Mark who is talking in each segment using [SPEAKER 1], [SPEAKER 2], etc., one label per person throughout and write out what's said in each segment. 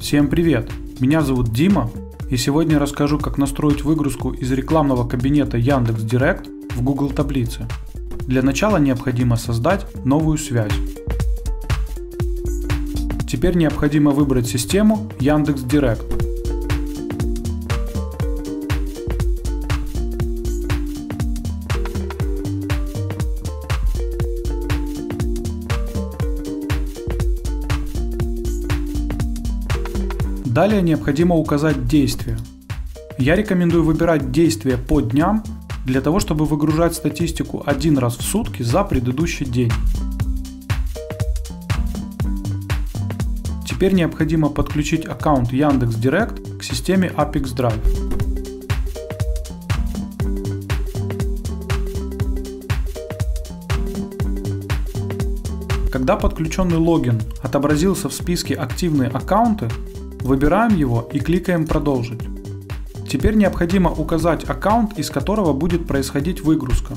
[SPEAKER 1] Всем привет! Меня зовут Дима, и сегодня я расскажу, как настроить выгрузку из рекламного кабинета Яндекс.Директ в Google таблицы. Для начала необходимо создать новую связь. Теперь необходимо выбрать систему Яндекс.Директ. Далее необходимо указать действия. Я рекомендую выбирать действия по дням, для того, чтобы выгружать статистику один раз в сутки за предыдущий день. Теперь необходимо подключить аккаунт Яндекс.Директ к системе Apex Drive. Когда подключенный логин отобразился в списке «Активные аккаунты», выбираем его и кликаем «Продолжить». Теперь необходимо указать аккаунт, из которого будет происходить выгрузка.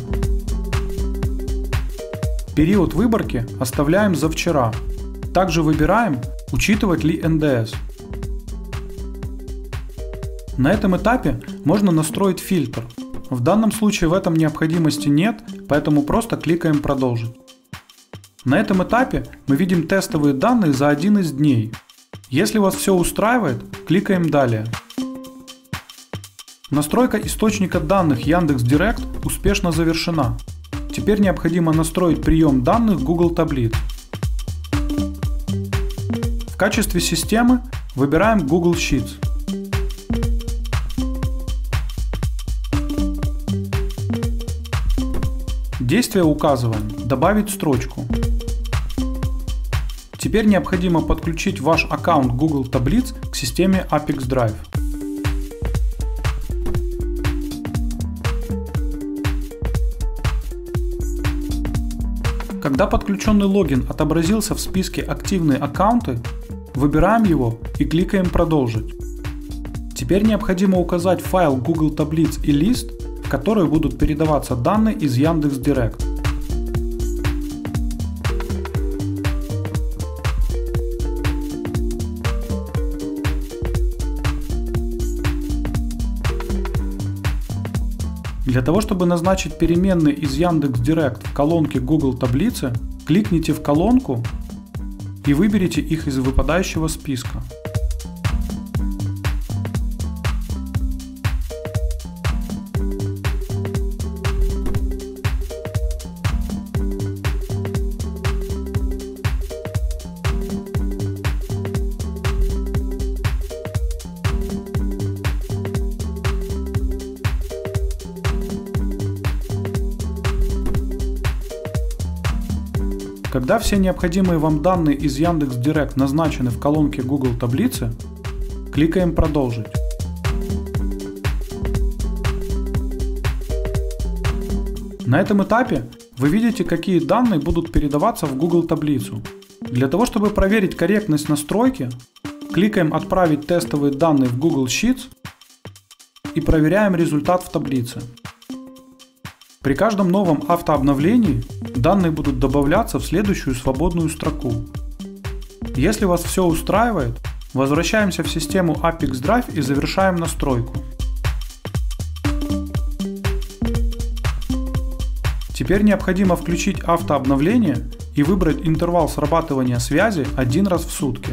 [SPEAKER 1] Период выборки оставляем за вчера. Также выбираем, учитывать ли НДС. На этом этапе можно настроить фильтр. В данном случае в этом необходимости нет, поэтому просто кликаем «Продолжить». На этом этапе мы видим тестовые данные за один из дней. Если вас все устраивает, кликаем «Далее». Настройка источника данных Яндекс.Директ успешно завершена. Теперь необходимо настроить прием данных Google таблиц. В качестве системы выбираем Google Sheets. Действие указываем «Добавить строчку». Теперь необходимо подключить ваш аккаунт Google таблиц к системе Apex Drive. Когда подключенный логин отобразился в списке «Активные аккаунты», выбираем его и кликаем «Продолжить». Теперь необходимо указать файл Google таблиц и лист, в который будут передаваться данные из Яндекс.Директ. Для того, чтобы назначить переменные из Яндекс.Директ в колонке Google таблицы, кликните в колонку и выберите их из выпадающего списка. Когда все необходимые вам данные из Яндекс.Директ назначены в колонке Google таблицы, кликаем «Продолжить». На этом этапе вы видите, какие данные будут передаваться в Google таблицу. Для того, чтобы проверить корректность настройки, кликаем «Отправить тестовые данные в Google Sheets» и проверяем результат в таблице. При каждом новом автообновлении данные будут добавляться в следующую свободную строку. Если вас все устраивает, возвращаемся в систему Apex Drive и завершаем настройку. Теперь необходимо включить автообновление и выбрать интервал срабатывания связи один раз в сутки.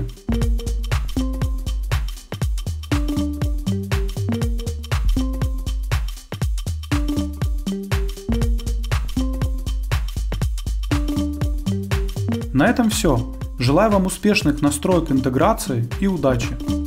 [SPEAKER 1] На этом все. Желаю вам успешных настроек интеграции и удачи!